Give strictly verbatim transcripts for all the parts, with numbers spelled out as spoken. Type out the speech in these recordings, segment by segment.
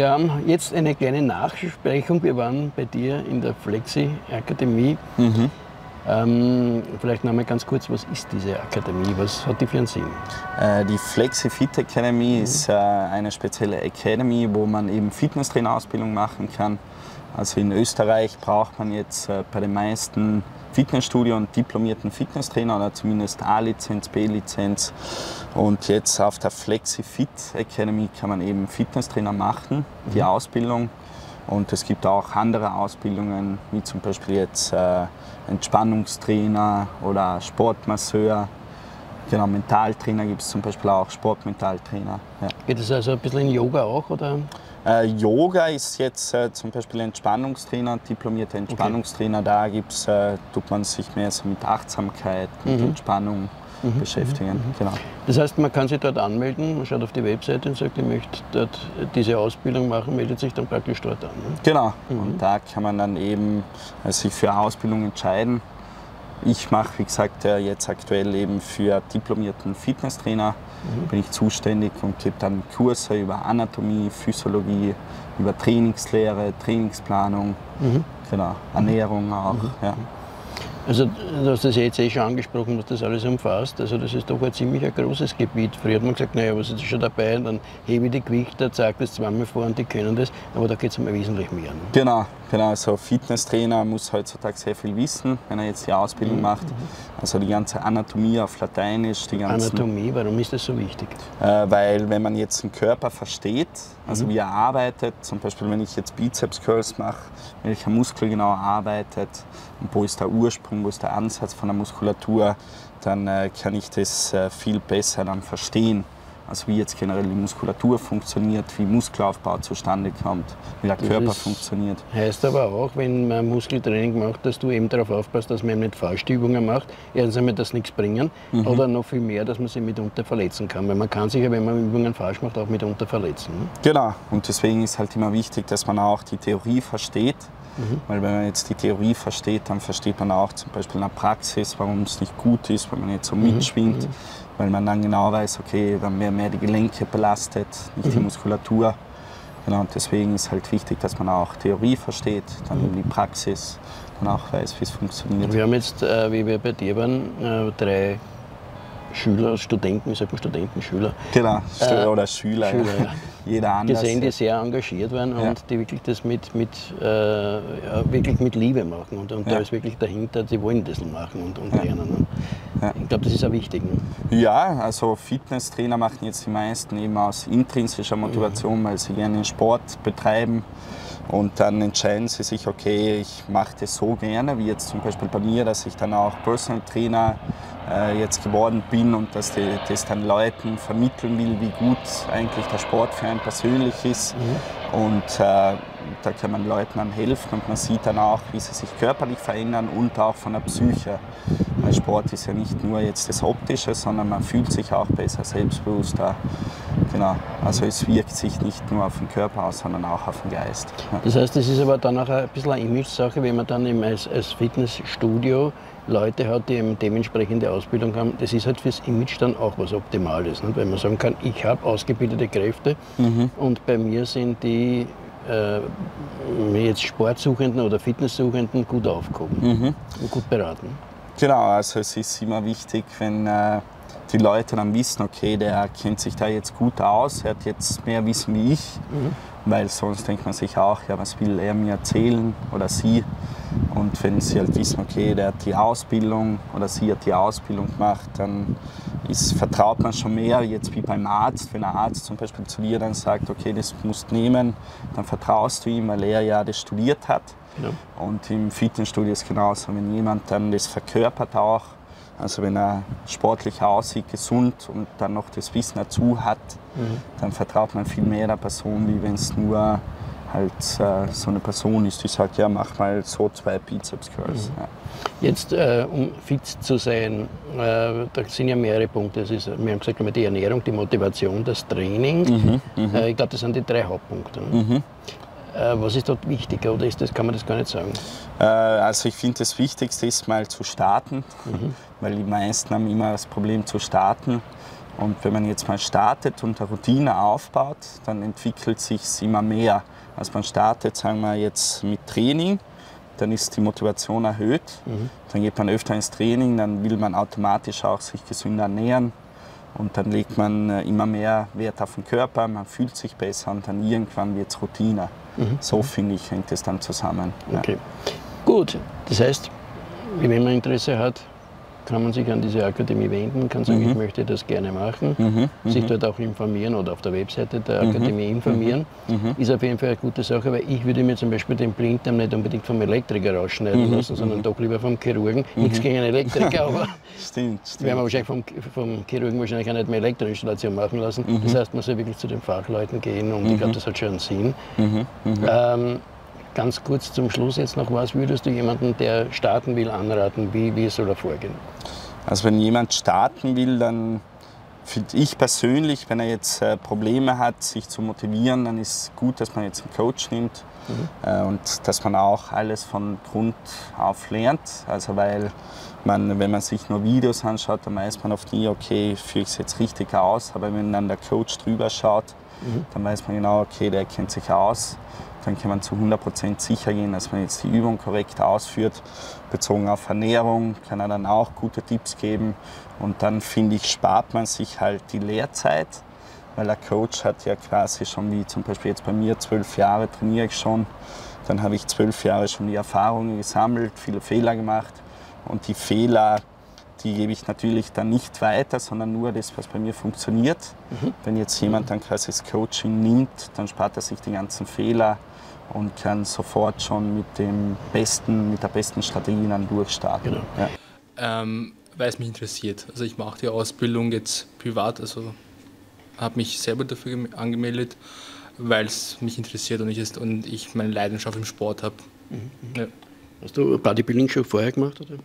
Wir haben jetzt eine kleine Nachbesprechung. Wir waren bei dir in der Flexi-Akademie. Mhm. Ähm, vielleicht noch mal ganz kurz, was ist diese Akademie? Was hat die für einen Sinn? Äh, die Flexi Fit Academy mhm. ist äh, eine spezielle Academy, wo man eben Fitnesstrainer-Ausbildung machen kann. Also in Österreich braucht man jetzt äh, bei den meisten Fitnessstudio und diplomierten Fitnesstrainer oder zumindest A-Lizenz, B-Lizenz. Und jetzt auf der Flexi Fit Academy kann man eben Fitnesstrainer machen, die mhm. Ausbildung. Und es gibt auch andere Ausbildungen, wie zum Beispiel jetzt äh, Entspannungstrainer oder Sportmasseur. Genau, Mentaltrainer gibt es zum Beispiel auch, Sportmentaltrainer. Ja. Geht es also ein bisschen in Yoga auch? Oder? Äh, Yoga ist jetzt äh, zum Beispiel Entspannungstrainer, diplomierter Entspannungstrainer. Okay. Da gibt's, äh, tut man sich mehr so mit Achtsamkeit, mit mhm. Entspannung mhm. beschäftigen. Mhm. Genau. Das heißt, man kann sich dort anmelden, man schaut auf die Webseite und sagt, ich möchte dort diese Ausbildung machen, meldet sich dann praktisch dort an. Ne? Genau, mhm. und da kann man dann eben äh, sich für eine Ausbildung entscheiden. Ich mache, wie gesagt, jetzt aktuell eben für diplomierten Fitnesstrainer, mhm. bin ich zuständig und gebe dann Kurse über Anatomie, Physiologie, über Trainingslehre, Trainingsplanung, mhm. genau, Ernährung auch. Mhm. Ja. Also du hast das ja jetzt eh schon angesprochen, was das alles umfasst. Also das ist doch ein ziemlich ein großes Gebiet. Früher hat man gesagt, naja, was ist schon dabei? Und dann hebe ich die Gewichte, zeige das zweimal vor und die können das. Aber da geht es um wesentlich mehr. Ne? Genau, genau. Also Fitnesstrainer muss heutzutage sehr viel wissen, wenn er jetzt die Ausbildung mhm. macht. Also die ganze Anatomie auf Lateinisch. Die ganzen, Anatomie, warum ist das so wichtig? Äh, weil wenn man jetzt den Körper versteht, also mhm. wie er arbeitet, zum Beispiel wenn ich jetzt Bizeps Curls mache, welcher Muskel genau arbeitet und wo ist der Ursprung, wo ist der Ansatz von der Muskulatur, dann äh, kann ich das äh, viel besser dann verstehen. Also wie jetzt generell die Muskulatur funktioniert, wie Muskelaufbau zustande kommt, wie der Körper das funktioniert. Heißt aber auch, wenn man Muskeltraining macht, dass du eben darauf aufpasst, dass man eben nicht falsche Übungen macht. Erstens einmal, dass nichts bringen mhm. oder noch viel mehr, dass man sich mitunter verletzen kann. Weil man kann sich ja, wenn man Übungen falsch macht, auch mitunter verletzen. Ne? Genau, und deswegen ist halt immer wichtig, dass man auch die Theorie versteht. Mhm. Weil wenn man jetzt die Theorie versteht, dann versteht man auch zum Beispiel in der Praxis, warum es nicht gut ist, wenn man jetzt so mitschwingt. Mhm. Weil man dann genau weiß, okay, dann werden mehr die Gelenke belastet, nicht mhm. die Muskulatur. Genau, und deswegen ist halt wichtig, dass man auch Theorie versteht, dann eben die Praxis, dann auch weiß, wie es funktioniert. Wir haben jetzt, äh, wie wir bei dir waren, äh, drei Schüler, Studenten, wie sagt man Studenten, Schüler? Genau, äh, oder Schüler, Schüler ja. Jeder anders. Gesehen, die sehr engagiert waren ja. und die wirklich das mit, mit, äh, ja, wirklich mit Liebe machen. Und, und ja. da ist wirklich dahinter, die wollen das machen und, und ja. lernen. Ne? Ja. Ich glaube, das ist auch wichtig. Ne? Ja, also Fitnesstrainer machen jetzt die meisten eben aus intrinsischer Motivation, mhm. weil sie gerne den Sport betreiben. Und dann entscheiden sie sich, okay, ich mache das so gerne, wie jetzt zum Beispiel bei mir, dass ich dann auch Personal Trainer äh, jetzt geworden bin und dass die, das dann Leuten vermitteln will, wie gut eigentlich der Sport für einen persönlich ist. Mhm. Und äh, da kann man Leuten dann helfen und man sieht dann auch, wie sie sich körperlich verändern und auch von der Psyche. Weil Sport ist ja nicht nur jetzt das Optische, sondern man fühlt sich auch besser, selbstbewusster. Genau. Also es wirkt sich nicht nur auf den Körper aus, sondern auch auf den Geist. Ja. Das heißt, das ist aber dann auch ein bisschen eine Image-Sache, wenn man dann eben als, als Fitnessstudio Leute hat, die eben dementsprechende Ausbildung haben. Das ist halt fürs Image dann auch was Optimales. Nicht? Weil man sagen kann, ich habe ausgebildete Kräfte mhm. und bei mir sind die äh, jetzt Sportsuchenden oder Fitnesssuchenden gut aufgehoben mhm. und gut beraten. Genau, also es ist immer wichtig, wenn äh, die Leute dann wissen, okay, der kennt sich da jetzt gut aus, er hat jetzt mehr Wissen wie ich, mhm. weil sonst denkt man sich auch, ja, was will er mir erzählen oder sie? Und wenn sie halt wissen, okay, der hat die Ausbildung oder sie hat die Ausbildung gemacht, dann ist, vertraut man schon mehr, jetzt wie beim Arzt. Wenn ein Arzt zum Beispiel zu dir dann sagt, okay, das musst du nehmen, dann vertraust du ihm, weil er ja das studiert hat. Ja. Und im Fitnessstudio ist es genauso, wenn jemand dann das verkörpert auch, also wenn er sportlich aussieht, gesund und dann noch das Wissen dazu hat, mhm. dann vertraut man viel mehr der Person, wie wenn es nur halt äh, so eine Person ist, die sagt, ja, mach mal so zwei Bizeps Curls. Mhm. Ja. Jetzt, äh, um fit zu sein, äh, da sind ja mehrere Punkte. Das ist, wir haben gesagt, die Ernährung, die Motivation, das Training. Mhm. Mhm. Äh, ich glaube, das sind die drei Hauptpunkte. Mhm. Äh, was ist dort wichtiger oder ist das, kann man das gar nicht sagen? Äh, also ich finde, das Wichtigste ist mal zu starten, mhm. weil die meisten haben immer das Problem zu starten. Und wenn man jetzt mal startet und eine Routine aufbaut, dann entwickelt sich es immer mehr. Also man startet, sagen wir jetzt mit Training, dann ist die Motivation erhöht, mhm. dann geht man öfter ins Training, dann will man automatisch auch sich gesünder ernähren und dann legt man immer mehr Wert auf den Körper, man fühlt sich besser und dann irgendwann wird es Routine. Mhm. So finde ich, hängt es dann zusammen. Okay. Ja. Gut, das heißt, wenn man Interesse hat, kann man sich an diese Akademie wenden, kann sagen, mhm. ich möchte das gerne machen, mhm. sich dort auch informieren oder auf der Webseite der mhm. Akademie informieren. Mhm. Ist auf jeden Fall eine gute Sache, weil ich würde mir zum Beispiel den Blinddarm nicht unbedingt vom Elektriker rausschneiden mhm. lassen, sondern doch lieber vom Chirurgen. Mhm. Nichts gegen einen Elektriker, aber stimmt, stimmt. werden wir wahrscheinlich vom, vom Chirurgen wahrscheinlich auch nicht mehr Elektroinstallation machen lassen. Mhm. Das heißt, man soll wirklich zu den Fachleuten gehen und mhm. ich glaube, das hat schon einen Sinn. Mhm. Mhm. Ähm, Ganz kurz zum Schluss jetzt noch, was würdest du jemandem, der starten will, anraten? Wie, wie soll er vorgehen? Also wenn jemand starten will, dann finde ich persönlich, wenn er jetzt äh, Probleme hat, sich zu motivieren, dann ist es gut, dass man jetzt einen Coach nimmt mhm. äh, und dass man auch alles von Grund auf lernt. Also weil man, wenn man sich nur Videos anschaut, dann weiß man oft nie, okay, führe ich es jetzt richtig aus. Aber wenn dann der Coach drüber schaut, mhm. dann weiß man genau, okay, der kennt sich aus. Dann kann man zu hundert Prozent sicher gehen, dass man jetzt die Übung korrekt ausführt. Bezogen auf Ernährung kann er dann auch gute Tipps geben. Und dann, finde ich, spart man sich halt die Lehrzeit, weil der Coach hat ja quasi schon, wie zum Beispiel jetzt bei mir, zwölf Jahre trainiere ich schon. Dann habe ich zwölf Jahre schon die Erfahrungen gesammelt, viele Fehler gemacht. Und die Fehler, die gebe ich natürlich dann nicht weiter, sondern nur das, was bei mir funktioniert. Mhm. Wenn jetzt jemand dann quasi das Coaching nimmt, dann spart er sich die ganzen Fehler und kann sofort schon mit, dem besten, mit der besten Strategie dann durchstarten. Genau. Ja. Ähm, weil es mich interessiert. Also ich mache die Ausbildung jetzt privat, also habe mich selber dafür angemeldet, weil es mich interessiert und ich, ist, und ich meine Leidenschaft im Sport habe. Mhm. Ja. Hast du Bodybuilding schon vorher gemacht? Oder?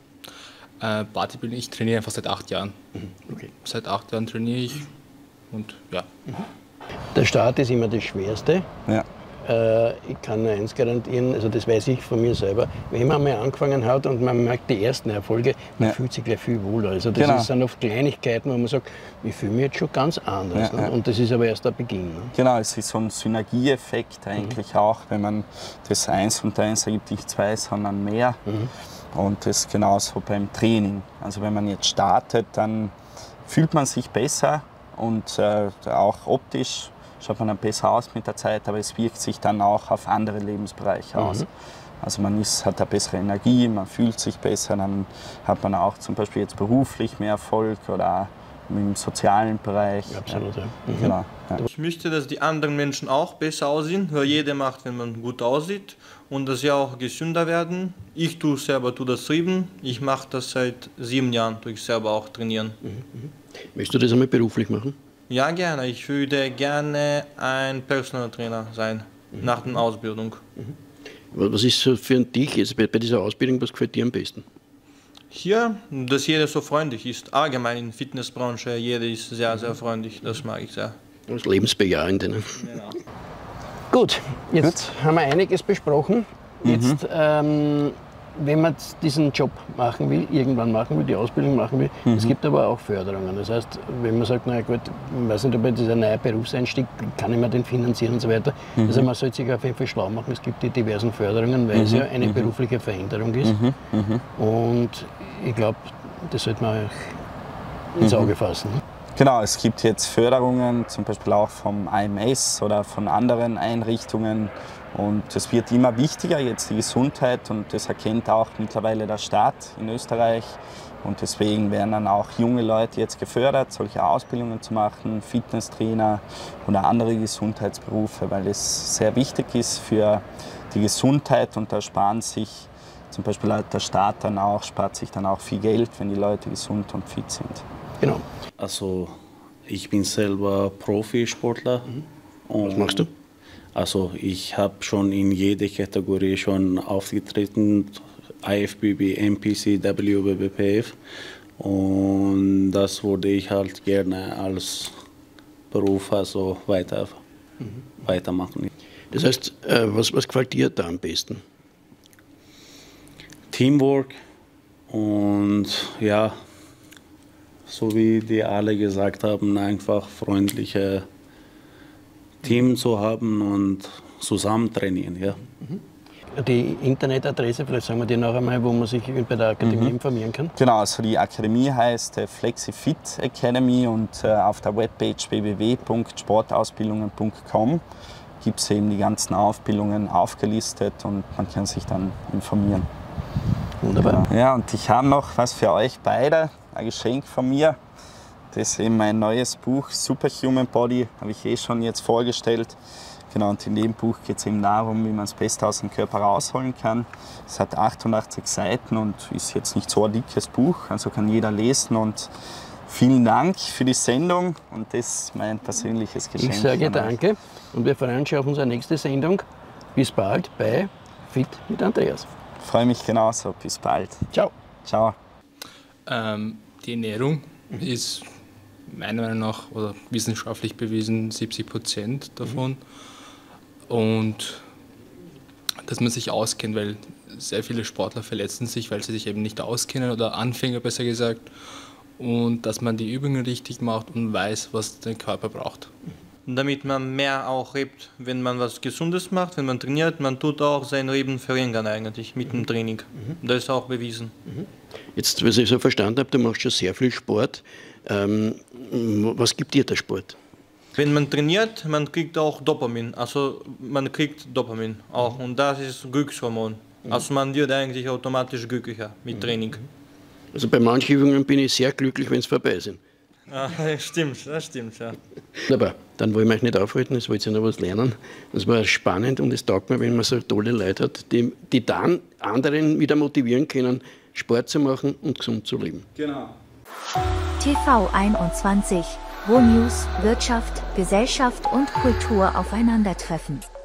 Äh, Bodybuilding, ich trainiere einfach seit acht Jahren. Mhm. Okay. Seit acht Jahren trainiere ich und ja. Mhm. Der Start ist immer das Schwerste. Ja. Äh, ich kann nur eins garantieren, also das weiß ich von mir selber, wenn man mal angefangen hat und man merkt die ersten Erfolge, man ja. fühlt sich gleich viel wohler. Also das genau. sind oft Kleinigkeiten, wo man sagt, ich fühle mich jetzt schon ganz anders. Ja, ne? ja. Und das ist aber erst der Beginn. Ne? Genau, es ist so ein Synergieeffekt eigentlich mhm. auch, wenn man das eins und eins ergibt nicht zwei, sondern mehr. Mhm. Und das ist genauso beim Training. Also wenn man jetzt startet, dann fühlt man sich besser und äh, auch optisch schaut man dann besser aus mit der Zeit, aber es wirkt sich dann auch auf andere Lebensbereiche mhm. aus. Also man ist, hat eine bessere Energie, man fühlt sich besser, dann hat man auch zum Beispiel jetzt beruflich mehr Erfolg oder im sozialen Bereich. Absolut, ja. Ja. Mhm. Genau, ja. Ich möchte, dass die anderen Menschen auch besser aussehen, weil jeder macht, wenn man gut aussieht und dass sie auch gesünder werden. Ich tue selber tue das Trieben. Ich mache das seit sieben Jahren, tue ich selber auch trainieren. Mhm. Möchtest du das einmal beruflich machen? Ja, gerne. Ich würde gerne ein Personal Trainer sein, mhm. nach der Ausbildung. Mhm. Was ist so für dich jetzt bei dieser Ausbildung, was gefällt dir am besten? Hier, dass jeder so freundlich ist. Allgemein in der Fitnessbranche, jeder ist sehr, sehr freundlich. Das mag ich sehr. Das Lebensbejahende. Ne? Genau. Gut, jetzt Gut. haben wir einiges besprochen. Jetzt, mhm. ähm, wenn man diesen Job machen will, irgendwann machen will, die Ausbildung machen will, mhm. es gibt aber auch Förderungen. Das heißt, wenn man sagt, na gut, ich weiß nicht, ob jetzt dieser neue Berufseinstieg, kann ich mir den finanzieren und so weiter. Mhm. Also man sollte sich auf jeden Fall schlau machen. Es gibt die diversen Förderungen, weil mhm. es ja eine mhm. berufliche Veränderung ist. Mhm. Mhm. Und ich glaube, das sollte man auch ins Auge fassen. Genau, es gibt jetzt Förderungen, zum Beispiel auch vom I M S oder von anderen Einrichtungen. Und es wird immer wichtiger, jetzt die Gesundheit, und das erkennt auch mittlerweile der Staat in Österreich. Und deswegen werden dann auch junge Leute jetzt gefördert, solche Ausbildungen zu machen, Fitnesstrainer oder andere Gesundheitsberufe, weil es sehr wichtig ist für die Gesundheit, und da sparen sich zum Beispiel der Staat dann auch, spart sich dann auch viel Geld, wenn die Leute gesund und fit sind. Genau. Also ich bin selber Profisportler. Mhm. Was machst du? Also ich habe schon in jeder Kategorie schon aufgetreten, I F B B, M P C, W B B P F, und das würde ich halt gerne als Beruf also weiter, mhm. weitermachen. Das heißt, was, was gefällt dir da am besten? Teamwork und ja, so wie die alle gesagt haben, einfach freundliche Team zu haben und zusammen trainieren. Ja. Die Internetadresse, vielleicht sagen wir die noch einmal, wo man sich bei der Akademie mhm. informieren kann. Genau, also die Akademie heißt äh, FlexiFit Academy und äh, auf der Webpage w w w punkt sportausbildungen punkt com gibt es eben die ganzen Aufbildungen aufgelistet und man kann sich dann informieren. Wunderbar. Ja, und ich habe noch was für euch beide, ein Geschenk von mir. Das ist eben mein neues Buch, Superhuman Body, habe ich eh schon jetzt vorgestellt. Genau, und in dem Buch geht es eben darum, wie man das Beste aus dem Körper rausholen kann. Es hat achtundachtzig Seiten und ist jetzt nicht so ein dickes Buch, also kann jeder lesen. Und vielen Dank für die Sendung und das ist mein persönliches Geschenk. Ich sage danke und wir freuen uns schon auf unsere nächste Sendung. Bis bald bei Fit mit Andreas. Ich freue mich genauso. Bis bald. Ciao. Ciao. Ähm, die Ernährung mhm. ist meiner Meinung nach oder wissenschaftlich bewiesen siebzig Prozent davon. Mhm. Und dass man sich auskennt, weil sehr viele Sportler verletzen sich, weil sie sich eben nicht auskennen oder Anfänger besser gesagt. Und dass man die Übungen richtig macht und weiß, was der Körper braucht. Damit man mehr auch lebt, wenn man was Gesundes macht, wenn man trainiert, man tut auch sein Leben verringern eigentlich mit dem Training. Mhm. Das ist auch bewiesen. Mhm. Jetzt, was ich so verstanden habe, du machst schon sehr viel Sport. Ähm, was gibt dir der Sport? Wenn man trainiert, man kriegt auch Dopamin, also man kriegt Dopamin auch und das ist Glückshormon. Mhm. Also man wird eigentlich automatisch glücklicher mit mhm. Training. Also bei manchen Übungen bin ich sehr glücklich, wenn es vorbei sind. Ah, stimmt, das stimmt, ja. Aber dann wollen wir euch nicht aufhalten, es wollt ihr noch was lernen. Das war spannend und es taugt mir, wenn man so tolle Leute hat, die, die dann anderen wieder motivieren können, Sport zu machen und gesund zu leben. Genau. T V einundzwanzig, wo News, Wirtschaft, Gesellschaft und Kultur aufeinandertreffen.